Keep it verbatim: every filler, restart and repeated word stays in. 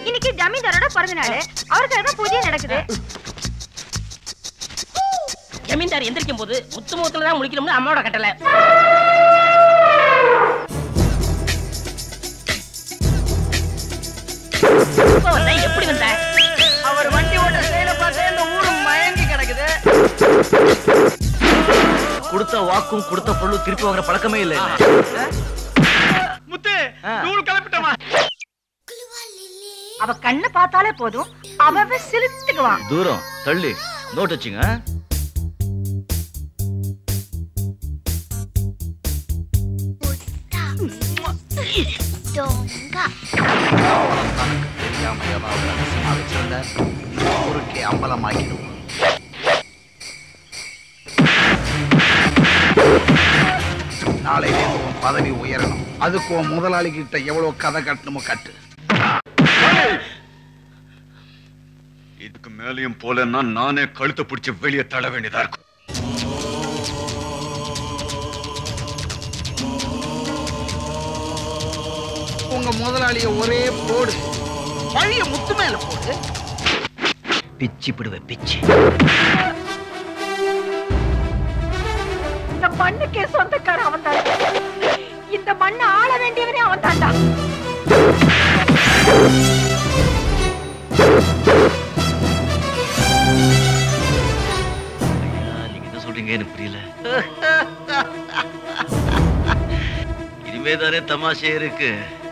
இன்னைக்கு ஜமீன்தாரோட பிறந்த நாள், அவருக்காக பூஜை நடக்குது. ஜமீன்தார் எந்திரிக்கும் போது முத்து முகத்துல தான் முடிக்கணும்னு அம்மாவோட கட்டளை. எப்படி வந்த? அவர் வண்டி ஓட்ட செயல பார்த்து இந்த ஊரு மயங்கி கிடக்குது. கொடுத்த வாக்கும் கொடுத்த பொருளும் திருப்பி வாங்குற பழக்கமே இல்லை. முத்து நூறு கிளப்பிட்டமா? அவ கண்ணு பார்த்தாலே போதும், அவ சிலிர்த்துக்குவான். தூரம் தள்ளி நோட் வச்சுங்க. ஊருக்கே அம்பலமாகிடும். நாளை உன் பதவி உயரணும். அதுக்கு உன் முதலாளி கிட்ட எவ்வளவு கதை கட்டணுமோ கட்டு. இதுக்கு மேலையும் போலன்னா நானே கழுத்தை பிடிச்சி வெளியே தள்ள வேண்டியதா இருக்கும். உங்க முதலாளிய ஒரே போடு, பழைய முத்து மேல போடு. பிச்சு பிடுவே பிச்சு. இந்த மண்ணுக்கே சொந்தக்கார அவன் தான். இந்த மண்ணை ஆள வேண்டியவனே அவன் தாண்டா. நீங்க என்ன சொல்றீங்க எனக்கு புரியல. இனிமேதானே தமாஷே இருக்கு.